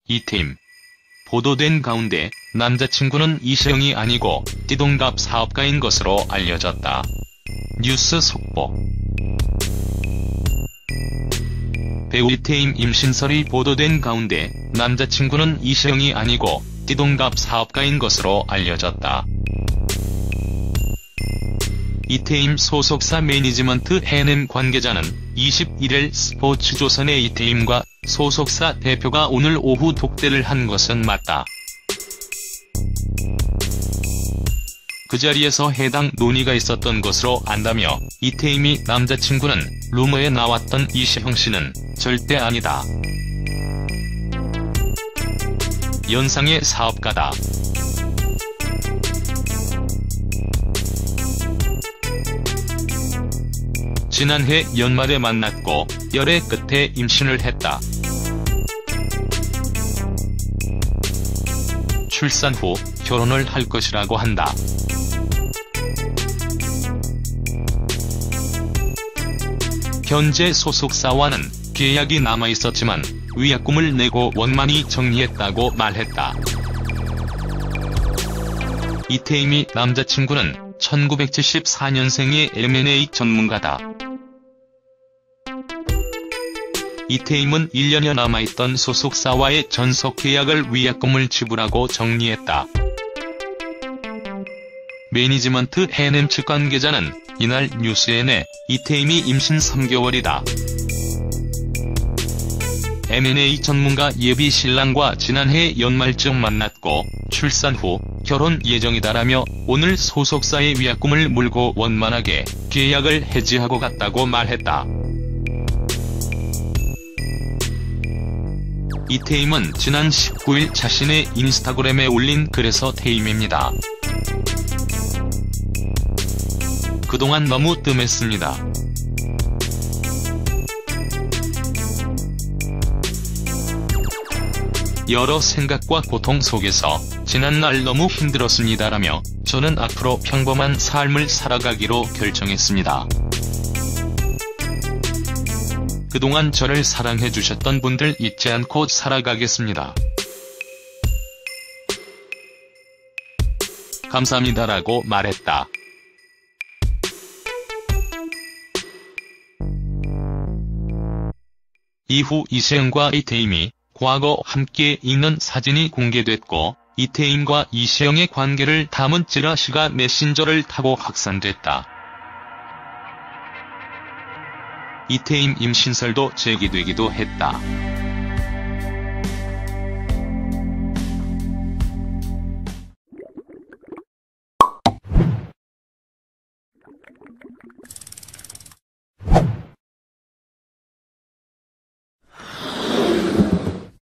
이태임. 보도된 가운데 남자친구는 이시영이 아니고 띠동갑 사업가인 것으로 알려졌다. 뉴스 속보. 배우 이태임 임신설이 보도된 가운데 남자친구는 이시영이 아니고 띠동갑 사업가인 것으로 알려졌다. 이태임 소속사 매니지먼트 해냄 관계자는 21일 스포츠조선의 이태임과 소속사 대표가 오늘 오후 독대를 한 것은 맞다. 그 자리에서 해당 논의가 있었던 것으로 안다며 이태임이 남자친구는 루머에 나왔던 이시영 씨는 절대 아니다. 연상의 사업가다. 지난해 연말에 만났고 열애 끝에 임신을 했다. 출산 후 결혼을 할 것이라고 한다. 현재 소속사와는 계약이 남아있었지만 위약금을 내고 원만히 정리했다고 말했다. 이태임이 남자친구는 1974년생의 M&A 전문가다. 이태임은 1년여 남아있던 소속사와의 전속계약을 위약금을 지불하고 정리했다. 매니지먼트 해냄 측 관계자는 이날 뉴스엔에 이태임이 임신 3개월이다. M&A 전문가 예비 신랑과 지난해 연말쯤 만났고 출산 후 결혼 예정이다라며 오늘 소속사의 위약금을 물고 원만하게 계약을 해지하고 갔다고 말했다. 이태임은 지난 19일 자신의 인스타그램에 올린 글에서 태임입니다. 그동안 너무 뜸했습니다. 여러 생각과 고통 속에서 지난날 너무 힘들었습니다라며 저는 앞으로 평범한 삶을 살아가기로 결정했습니다. 그동안 저를 사랑해주셨던 분들 잊지 않고 살아가겠습니다. 감사합니다라고 말했다. 이후 이시영과 이태임이 과거 함께 있는 사진이 공개됐고 이태임과 이시영의 관계를 담은 찌라시가 메신저를 타고 확산됐다. 이태임 임신설도 제기되기도 했다.